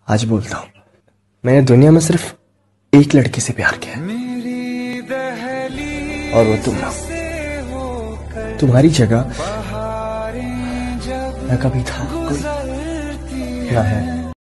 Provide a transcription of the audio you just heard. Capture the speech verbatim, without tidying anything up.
आज बोलता हूँ, मैंने दुनिया में सिर्फ एक लड़की से प्यार किया है और वो तुम हो। तुम्हारी जगह मैं कभी था कोई ना है।